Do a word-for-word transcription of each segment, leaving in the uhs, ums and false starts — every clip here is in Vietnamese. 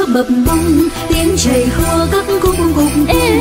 bập bùng tiếng chảy khua các khúc khúc ê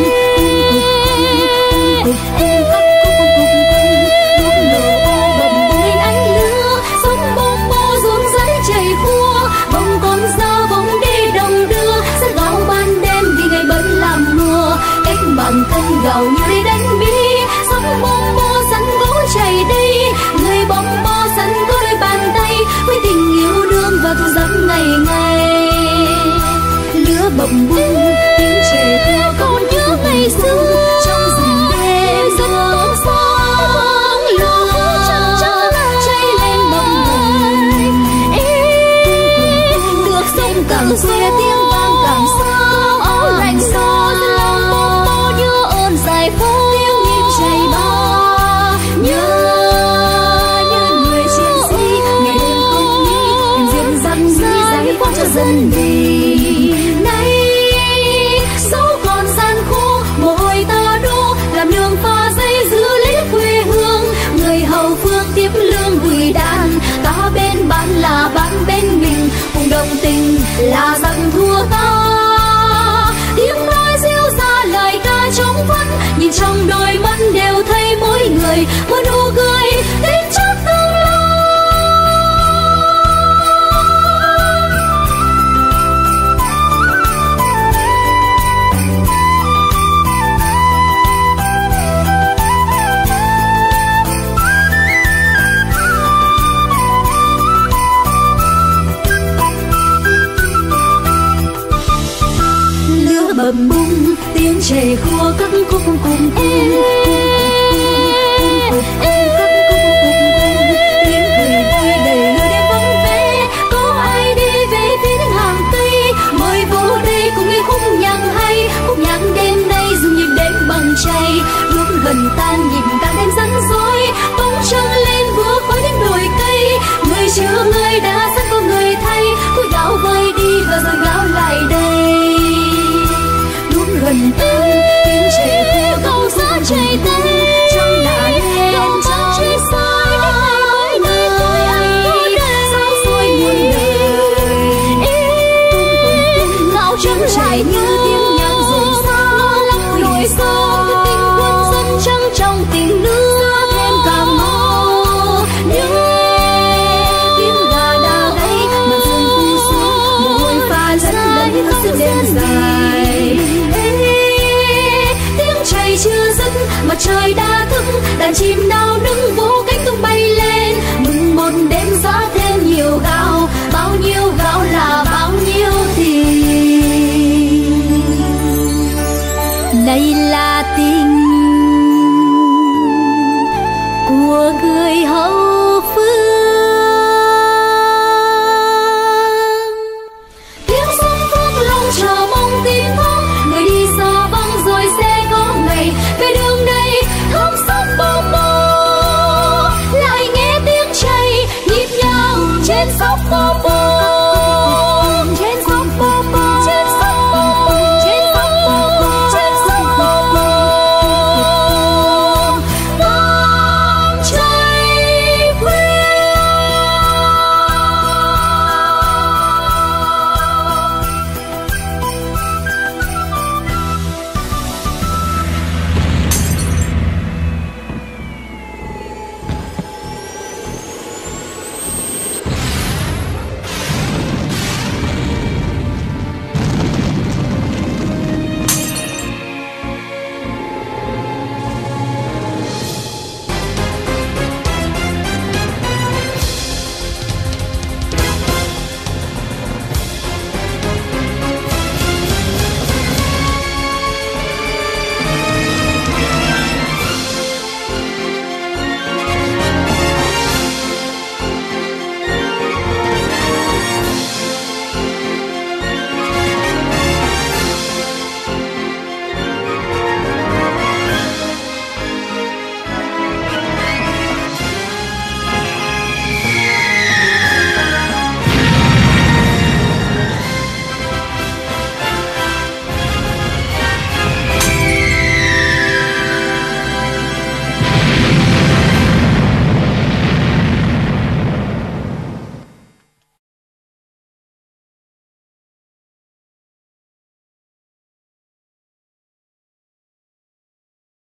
bằng thân gạo như đi đánh bi sóng bom bo sẵn gỗ chảy đi người bom bo sẵn có đôi bàn tay với tình yêu đương và thu giấc ngày ngày lửa bập bùng tiếng trẻ thơ còn nhớ ngày xưa trong rừng đêm giấc sáng lửa cháy lên bồng bùng nước sông càng xe tiếng vang càng xa áo lạnh xa dài phố tiếng nhịp chảy bao nhớ như người chiến sĩ ngày đêm không nghĩ em diễn dặn giải thoát cho dân vì nay dẫu còn gian khổ mồ hôi ta đổ làm đường pha dây giữ lấy quê hương người hậu phương tiếp lương gửi đàn ta bên bạn là bạn bên mình cùng đồng tình là rằng thua ta tiếng nói reo ra lời ca trong vắt nhìn trong đôi mắt đều thấy mỗi người một nụ cười đến chắc tương lửa bập bùng tiếng chảy khua các khúc cùng ê tiếng cười vui đầy lối đêm vắng vẻ có ai đi về phía những hàng cây mời vô đây cùng nghe khúc nhạc hay khúc nhạc đêm nay dùng nhịp đêm bằng chay lúc gần tan nhìn cả đêm rắn rối bóng trăng lên bước với những đồi cây người chưa người đã sẵn có người thay cúi gạo vơi đi và rồi gạo lại đây lúc gần tan tiếng trẻ thơ câu giá chảy tới trong là đêm trong chia xa những ngày mới nơi anh có đời sao xôi muôn đời ngạo trắng lại như tiếng nhạc rộn rã lắm nỗi sâu tình quân dân trăng trong tình nước thêm cả màu những tiếng gà đà gáy mà rừng phù xuống mồ hôi pha lẫn lẫn suốt đêm dài chảy chưa dứt mà trời đã thức đàn chim đau đứng vỗ cánh tung bay lên mừng một đêm gió thêm nhiều gạo bao nhiêu gạo là bao nhiêu tình này là tình